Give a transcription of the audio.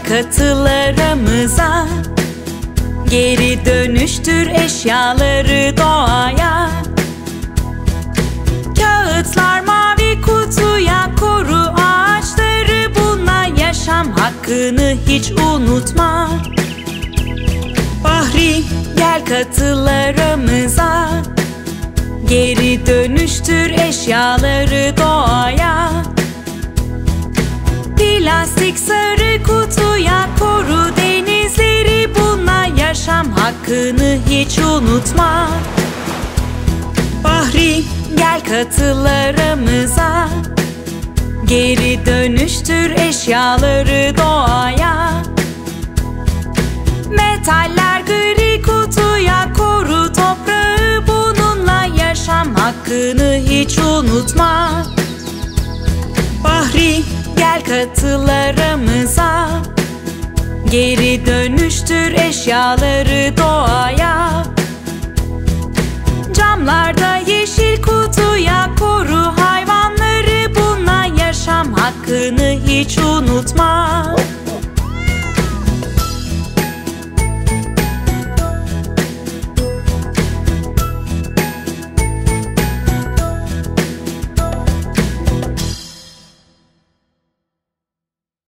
katıl aramıza. Geri dönüştür eşyaları doğaya. Kağıtlar mavi kutuya, koru ağaçları, bununla yaşam hakkını hiç unutma. Bahri, gel katıl aramıza. Geri dönüştür eşyaları doğaya. Plastik sarı kutuya, koru denizleri, bununla yaşam hakkını hiç unutma. Bahri, gel katıl aramıza. Geri dönüştür eşyaları doğaya. Metaller gri kutuya, koru toprağı, bununla yaşam hakkını hiç unutma. Bahri, gel katıl aramıza. Geri dönüştür eşyaları doğaya. Camlarda yeşil kutuya, koru hayvanları, bununla yaşam hakkını hiç unutma.